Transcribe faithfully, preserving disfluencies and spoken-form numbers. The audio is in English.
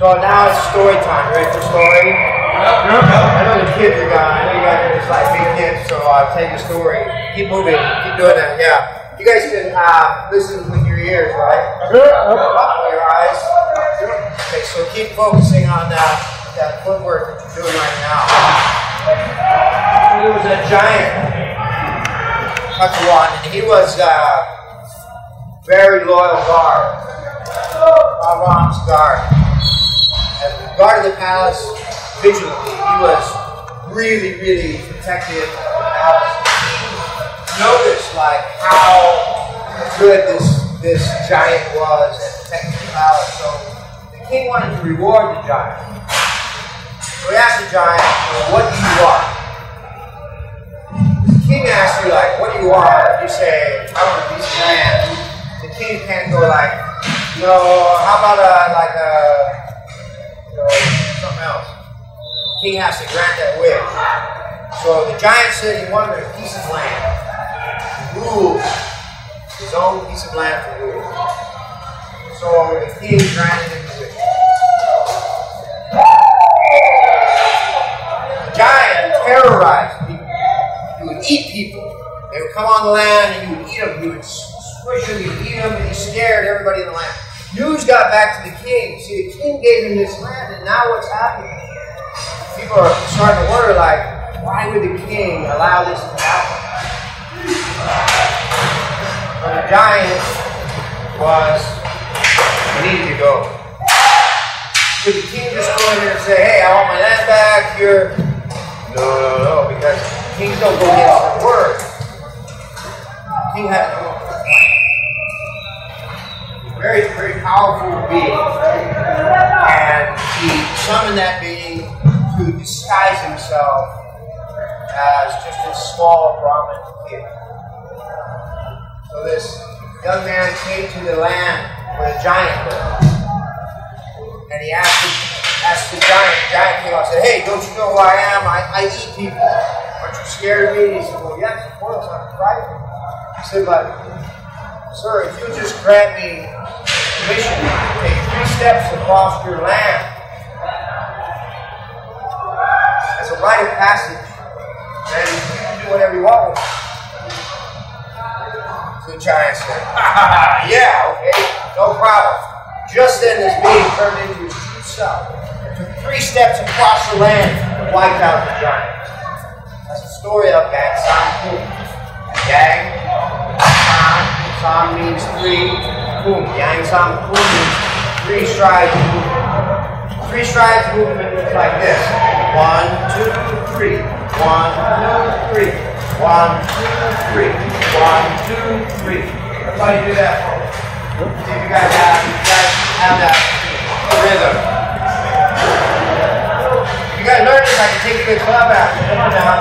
So now it's story time. Ready for story? Yep. I know the kids are gone. I know you guys are just like big kids, so I'll tell you a story. Keep moving. Keep doing that. Yeah. You guys can uh, listen with your ears, right? Yep. Not your eyes. Okay, so keep focusing on that, that footwork that you're doing right now. There was a giant, one, and he was a uh, very loyal guard. Avram's guard. As the guard of the palace, vigilantly, he was really, really protective of the palace. He noticed like how good this this giant was at protecting the palace. So the king wanted to reward the giant. So he asked the giant, "What do you want?" The king asks you like, "What do you want?" You say, "I want a piece of land." The king can't go like, "No, how about a like a you know, something else?" The king has to grant that wish. So the giant said he wanted a piece of land. Rule. His own piece of land to rule. So the king granted him the wish. The giant terrorized people. He would eat people. They would come on the land and he would eat them. He would squish them, he would eat them, and he scared everybody in the land. News got back to the king. See, the king gave him this land, and now what's happening? People are starting to wonder, like, why would the king allow this to happen? But the giant was, he needed to go. Could the king just go in here and say, "Hey, I want my land back here"? No, no, no, because kings don't go against their word. The king had to go. Very, very powerful being. And he summoned that being to disguise himself as just a small Brahmin kid. So this young man came to the land where the giant lived. And he asked the, asked the giant, the giant came out and said, "Hey, don't you know who I am? I, I eat people. Aren't you scared of me?" And he said, "Well, yes, of course, I'm frightened." He said, "But, sir, if you just grant me permission to take three steps across your land as a rite of passage, then you can do whatever you want with it." So the giant said, "Yeah, okay, no problem." Just then this being turned into his true self and took three steps across the land and wiped out the giant. That's the story of Yang Song Kum. Yang Song, Song means three. Kum. Yang Song Kum means three strides movement. Three strides movement looks like this. One, two, three. One, two, three. One, two, three. One, two, three. That's how you do that for. See if you guys have, you guys have that rhythm. If you guys learn this, I can take you to the club after. Come on now.